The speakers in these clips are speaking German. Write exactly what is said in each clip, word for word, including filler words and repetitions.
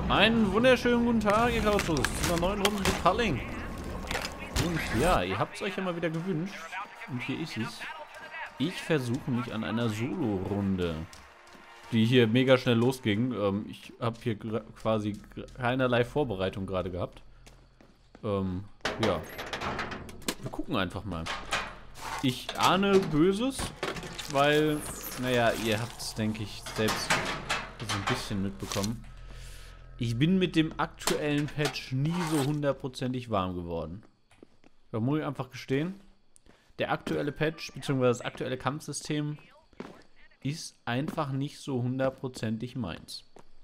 Einen wunderschönen guten Tag, ihr Kauzos, zu einer neuen Runde Culling. Und ja, ihr habt es euch ja mal wieder gewünscht. Und hier ist es. Ich versuche mich an einer Solo-Runde, die hier mega schnell losging. Ähm, ich habe hier quasi keinerlei Vorbereitung gerade gehabt. Ähm, ja. Wir gucken einfach mal. Ich ahne Böses, weil, naja, ihr habt es, denke ich, selbst so ein bisschen mitbekommen. Ich bin mit dem aktuellen Patch nie so hundertprozentig warm geworden. Da muss ich einfach gestehen. Der aktuelle Patch, beziehungsweise das aktuelle Kampfsystem, ist einfach nicht so hundertprozentig meins.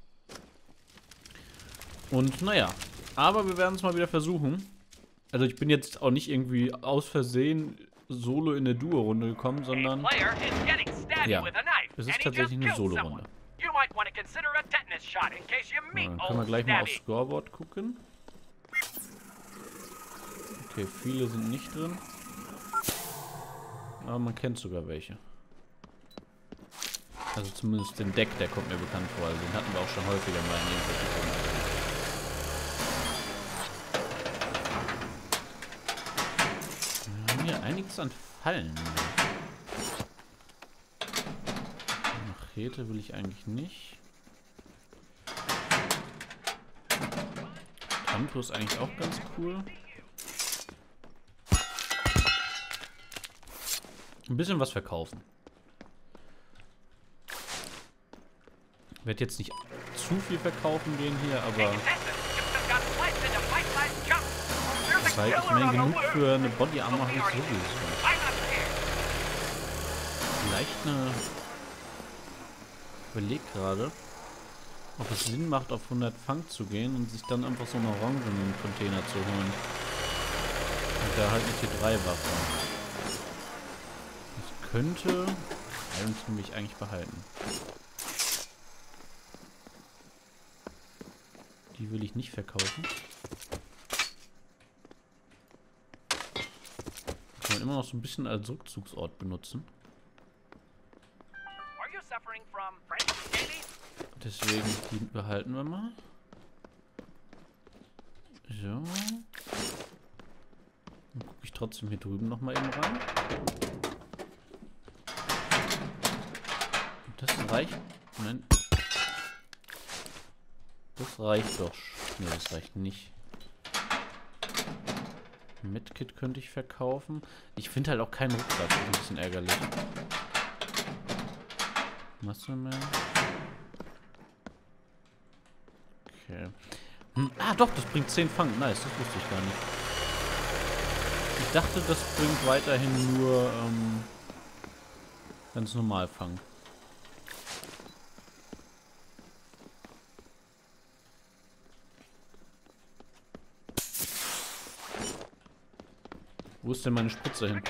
Und naja, aber wir werden es mal wieder versuchen. Also ich bin jetzt auch nicht irgendwie aus Versehen solo in eine Duo-Runde gekommen, sondern ja, es ist tatsächlich eine Solo-Runde. Dann können wir gleich mal aufs Scoreboard gucken. Okay, viele sind nicht drin. Aber man kennt sogar welche. Also zumindest den Deck, der kommt mir bekannt vor. Also den hatten wir auch schon häufiger mal in irgendwelchen Runden. Wir haben hier einiges an Fallen. Machete will ich eigentlich nicht. Tanto ist eigentlich auch ganz cool. Ein bisschen was verkaufen. Ich werde jetzt nicht zu viel verkaufen gehen hier, aber weil ich meine, genug für eine Body Armor habe ich sowieso. Vielleicht eine... Ich überlege gerade, ob es Sinn macht, auf hundert Fang zu gehen und sich dann einfach so einen Orangen-Container zu holen. Und da halt nicht die drei Waffen. Das könnte Irons nämlich eigentlich behalten. Die will ich nicht verkaufen. Kann man immer noch so ein bisschen als Rückzugsort benutzen. Deswegen, die behalten wir mal. So. Dann gucke ich trotzdem hier drüben nochmal eben rein. Das reicht. Nein. Das reicht doch. Ne, das reicht nicht. Medkit könnte ich verkaufen. Ich finde halt auch keinen Rucksack. Das ist ein bisschen ärgerlich. Muscleman. Okay. Hm, ah, doch, das bringt zehn Fang. Nice, das wusste ich gar nicht. Ich dachte, das bringt weiterhin nur ähm, ganz normal Fang. Wo ist denn meine Spritze hin?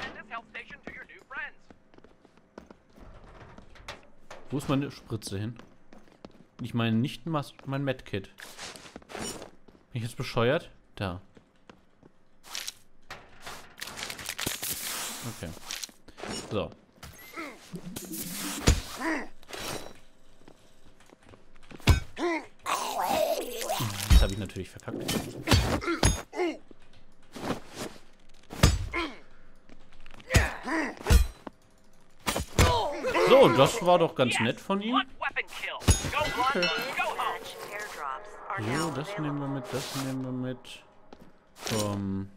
Wo ist meine Spritze hin? Ich meine nicht mein Medkit. Bin ich jetzt bescheuert? Da. Okay. So. Das habe ich natürlich verkackt. So, das war doch ganz nett von ihm. Okay. So, das nehmen wir mit, das nehmen wir mit. Ähm,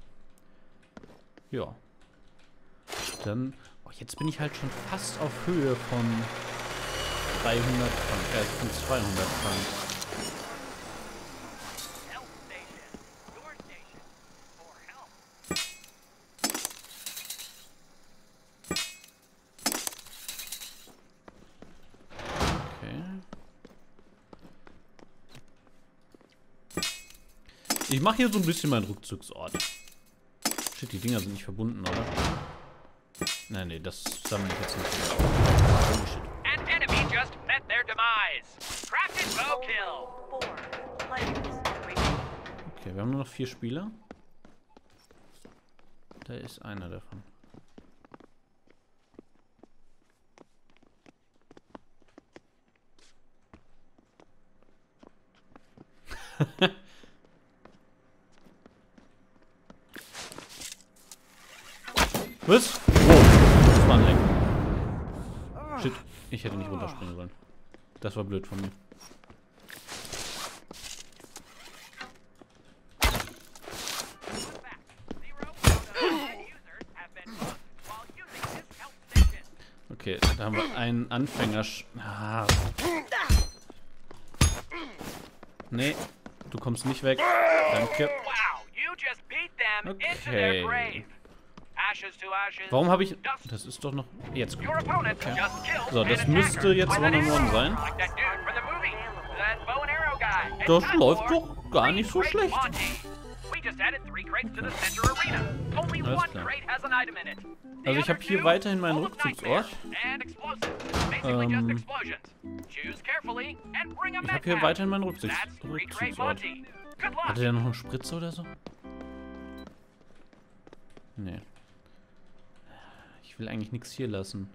ja. Dann, oh, jetzt bin ich halt schon fast auf Höhe von dreihundert Franken, äh, von zweihundert Franken. Ich mache hier so ein bisschen meinen Rückzugsort. Shit, die Dinger sind nicht verbunden, oder? Nein, nee, das sammle ich jetzt nicht mehr. Holy shit. Okay, wir haben nur noch vier Spieler. Da ist einer davon. Was? Wow, das war ein Leck. Shit, ich hätte nicht runterspringen sollen. Das war blöd von mir. Okay, da haben wir einen Anfänger. Ah. Nee, du kommst nicht weg. Danke. Okay. Warum habe ich... Das ist doch noch... Jetzt kommt. Okay. So, das müsste jetzt One-on-One sein. Das läuft doch gar nicht so schlecht. Okay. Alles klar. Also ich habe hier weiterhin meinen Rückzugsort. Ähm, ich habe hier weiterhin meinen Rückzugs Rückzugsort. Hatte der noch eine Spritze oder so? Nee. Ich will eigentlich nichts hier lassen.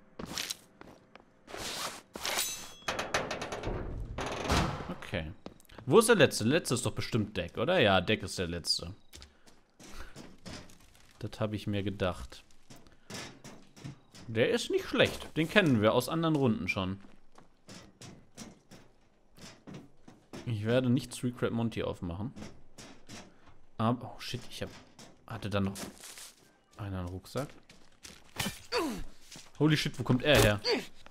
Okay. Wo ist der letzte? Der letzte ist doch bestimmt Deck, oder? Ja, Deck ist der letzte. Das habe ich mir gedacht. Der ist nicht schlecht. Den kennen wir aus anderen Runden schon. Ich werde nicht Secret Monty aufmachen. Aber, oh shit, ich hab, hatte dann noch einer einen Rucksack. Holy shit, wo kommt er her?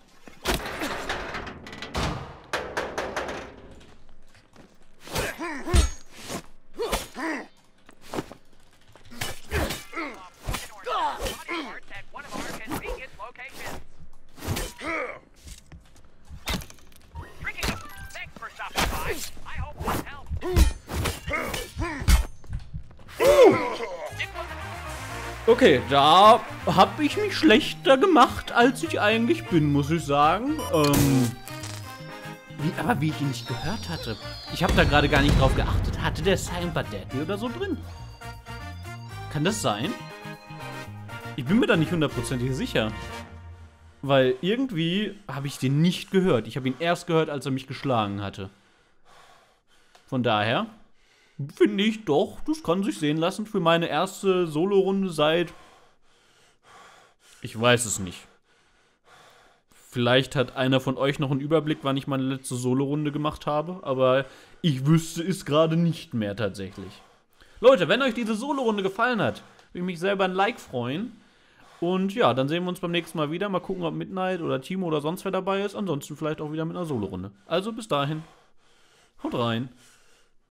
Okay, da habe ich mich schlechter gemacht, als ich eigentlich bin, muss ich sagen. Ähm, wie, aber wie ich ihn nicht gehört hatte. Ich habe da gerade gar nicht drauf geachtet. Hatte der Silent But Deadly oder so drin? Kann das sein? Ich bin mir da nicht hundertprozentig sicher. Weil irgendwie habe ich den nicht gehört. Ich habe ihn erst gehört, als er mich geschlagen hatte. Von daher finde ich doch, das kann sich sehen lassen für meine erste Solo-Runde seit... Ich weiß es nicht. Vielleicht hat einer von euch noch einen Überblick, wann ich meine letzte Solo-Runde gemacht habe, aber ich wüsste es gerade nicht mehr tatsächlich. Leute, wenn euch diese Solo-Runde gefallen hat, würde ich mich selber ein Like freuen. Und ja, dann sehen wir uns beim nächsten Mal wieder. Mal gucken, ob Midnight oder Timo oder sonst wer dabei ist. Ansonsten vielleicht auch wieder mit einer Solo-Runde. Also bis dahin. Haut rein.